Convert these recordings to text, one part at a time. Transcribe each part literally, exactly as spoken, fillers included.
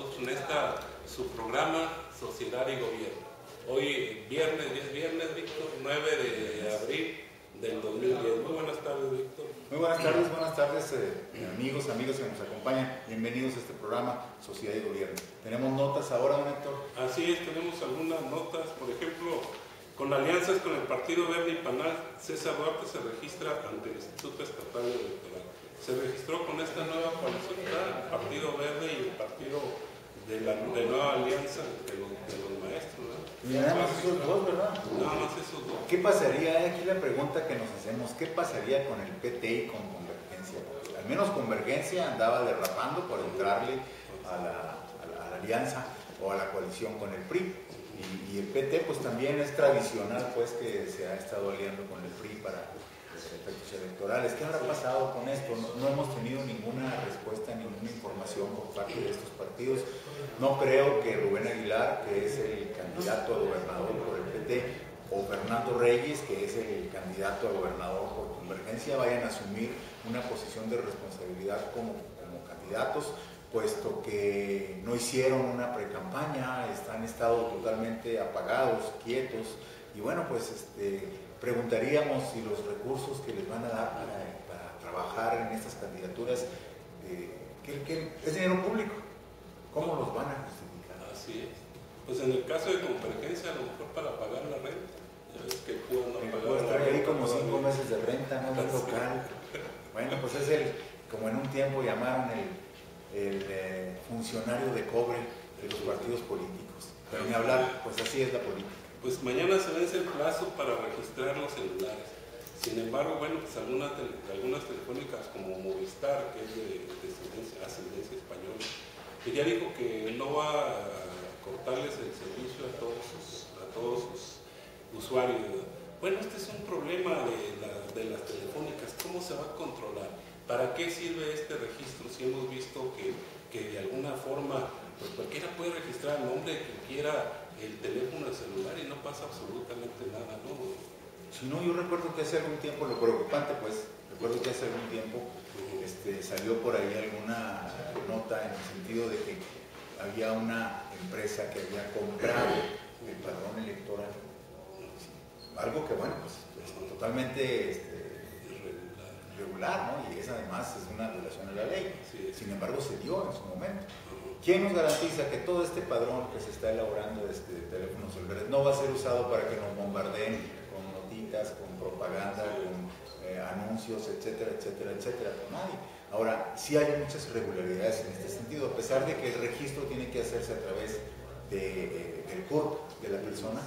nosotros en esta su programa Sociedad y Gobierno. Hoy viernes, es viernes, Víctor, nueve de abril del dos mil diez. Muy buenas tardes, Víctor. Muy buenas tardes, buenas tardes eh, amigos, amigas que nos acompañan. Bienvenidos a este programa Sociedad y Gobierno. Tenemos notas ahora, don Héctor. Así es, tenemos algunas notas, por ejemplo, con alianzas con el Partido Verde y Panal, César Duarte se registra ante el Instituto Estatal Electoral. Se registró con esta nueva coalición, el Partido Verde y el Partido de la de Nueva Alianza de los, de los maestros, ¿verdad? Y nada más esos dos, ¿verdad? Nada más esos dos. ¿Qué pasaría? Aquí la pregunta que nos hacemos, ¿qué pasaría con el P T y con Convergencia? Porque al menos Convergencia andaba derrapando por entrarle a la, a la, a la alianza o a la coalición con el P R I. Y, y el P T pues también es tradicional pues que se ha estado aliando con el P R I para los efectos electorales. ¿Qué habrá pasado con esto? No, no hemos tenido ninguna respuesta, ninguna información por parte de estos partidos. No creo que Rubén Aguilar, que es el candidato a gobernador por el P T, o Fernando Reyes, que es el candidato a gobernador por Convergencia, vayan a asumir una posición de responsabilidad como, como candidatos, puesto que no hicieron una precampaña, han estado totalmente apagados, quietos, y bueno, pues este, preguntaríamos si los recursos que les van a dar para, para trabajar en estas candidaturas, eh, ¿qué, qué, es dinero público? ¿Cómo los van a justificar? Así es. Pues en el caso de Convergencia, a lo mejor para pagar la renta. Ya ves que Cuba no paga puede estar ahí como cinco meses de renta, ¿no? Un sí. local. Bueno, pues es el, como en un tiempo llamaron el, el eh, funcionario de cobre de los partidos políticos. Pero ni hablar, pues así es la política. Pues mañana se vence el plazo para registrar los celulares. Sin embargo, bueno, pues algunas, tele, algunas telefónicas como Movistar, que es de, de ascendencia, ascendencia española, que ya dijo que no va a cortarles el servicio a todos sus, a todos sus usuarios. Bueno, este es un problema de, la, de las telefónicas. ¿Cómo se va a controlar? ¿Para qué sirve este registro si hemos visto que, que de alguna forma pues cualquiera puede registrar el nombre de quien quiera el teléfono del celular y no pasa absolutamente nada, ¿no? Si no, yo recuerdo que hace algún tiempo, lo preocupante pues, recuerdo que hace algún tiempo este, salió por ahí alguna nota en el sentido de que había una empresa que había comprado el padrón electoral. Algo que, bueno, pues es totalmente este, irregular, ¿no? Y es además es una violación a la ley. Sin embargo, se dio en su momento. ¿Quién nos garantiza que todo este padrón que se está elaborando de este teléfonos celulares no va a ser usado para que nos bombardeen con notitas, con propaganda, con eh, anuncios, etcétera, etcétera, etcétera? Por nadie. Ahora, sí hay muchas irregularidades en este sentido, a pesar de que el registro tiene que hacerse a través de, eh, del C U R P de la persona.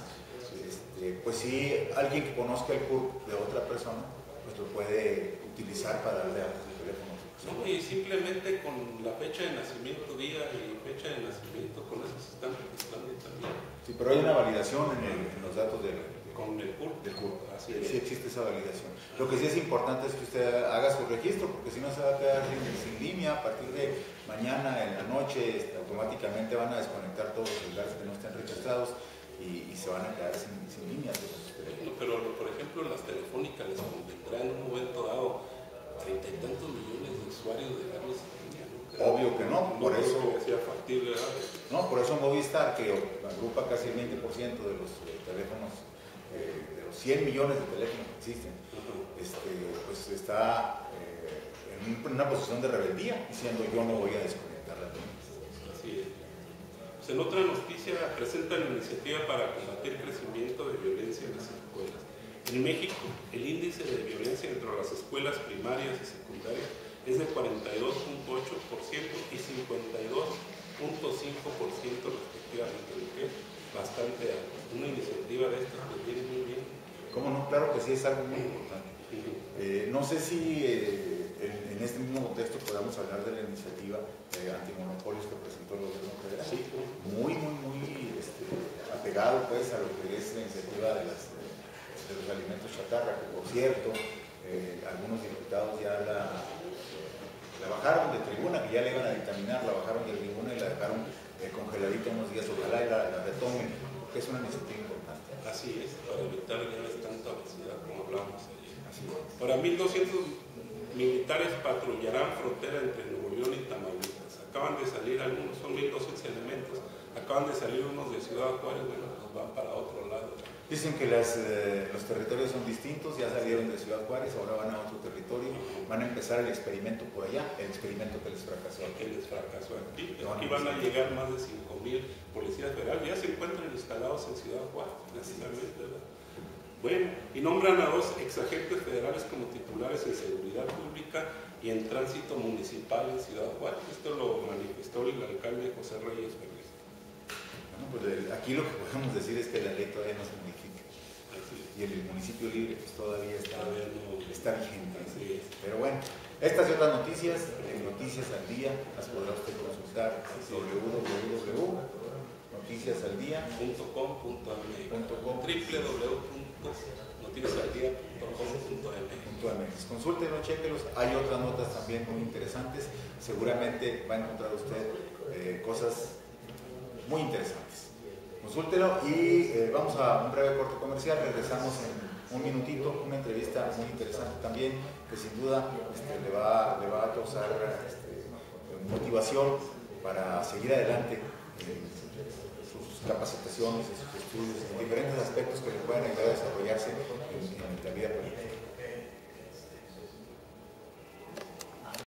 Este, pues sí, alguien que conozca el C U R P de otra persona, pues lo puede utilizar para darle a su teléfono. No, y simplemente con la fecha de nacimiento, día y fecha de nacimiento, con eso se están registrando también. Sí, pero hay una validación en, el, en los datos del, con el C U R P. Del C U R P. Así sí, es. sí existe esa validación. Lo que sí es importante es que usted haga su registro, porque si no se va a quedar sin, sin línea. A partir de mañana en la noche este, automáticamente van a desconectar todos los celulares que no estén registrados y, y se van a quedar sin, sin líneas. No, pero por ejemplo las telefónicas les convendrá en un momento dado treinta y tantos millones de usuarios de darles línea, ¿no? Obvio que no, por no eso que sea factible, ¿verdad? No, por eso Movistar, que agrupa casi el veinte por ciento de los eh, teléfonos, eh, de los cien millones de teléfonos que existen, uh-huh. este, pues está eh, en una posición de rebeldía, diciendo yo no voy a desconectar las líneas. Así es. Pues en otra noticia presentan la iniciativa para combatir el crecimiento de violencia en las escuelas. En México, el índice de violencia entre las escuelas primarias y secundarias es de cuarenta y dos punto ocho por ciento y cincuenta y dos punto cinco por ciento respectivamente, lo que es bastante alto. Una iniciativa de estas que viene muy bien. ¿Cómo no? Claro que sí, es algo muy importante. Eh, no sé si eh, en, en este mismo contexto podamos hablar de la iniciativa de antimonopolios que presentó el gobierno federal. Sí, pues. Muy, muy, muy este, apegado pues a lo que es la iniciativa de las de los alimentos chatarra, que por cierto, eh, algunos diputados ya la, la bajaron de tribuna, que ya la iban a dictaminar, la bajaron de tribuna y la dejaron eh, congeladita unos días, ojalá y la, la retomen, porque es una iniciativa importante. Así es, para evitar ya tanta obesidad como hablamos ayer. Así es. Para mil doscientos militares patrullarán frontera entre Nuevo León y Tamaulipas. Acaban de salir algunos, son mil doscientos acaban de salir unos de Ciudad Juárez, bueno, pues van para otro lado. Dicen que las, eh, los territorios son distintos, ya salieron de Ciudad Juárez, ahora van a otro territorio, van a empezar el experimento por allá, el experimento que les fracasó. Que les fracasó aquí. Aquí van a llegar más de cinco mil policías federales, ya se encuentran instalados en Ciudad Juárez, precisamente, ¿verdad? Bueno, y nombran a dos exagentes federales como titulares en seguridad pública y en tránsito municipal en Ciudad Juárez. Esto lo manifestó el alcalde José Reyes Pérez. Bueno, pues aquí lo que podemos decir es que la ley todavía no se modifica. Y el municipio libre pues todavía está, todavía no, está vigente. Así es. Pero bueno, estas y otras noticias, en Noticias al Día, las podrá usted consultar en w w w punto noticias al día punto com punto m x w w w punto noticias al día punto com punto m x. Consúltenlo, chéquelos. Hay otras notas también muy interesantes. Seguramente va a encontrar usted eh, cosas muy interesantes. Consúltelo y eh, vamos a un breve corte comercial. Regresamos en un minutito, una entrevista muy interesante también, que sin duda este, le, va, le va a causar este, motivación para seguir adelante en sus capacitaciones, en sus estudios, en diferentes aspectos que le puedan ayudar a desarrollarse en, en la vida personal.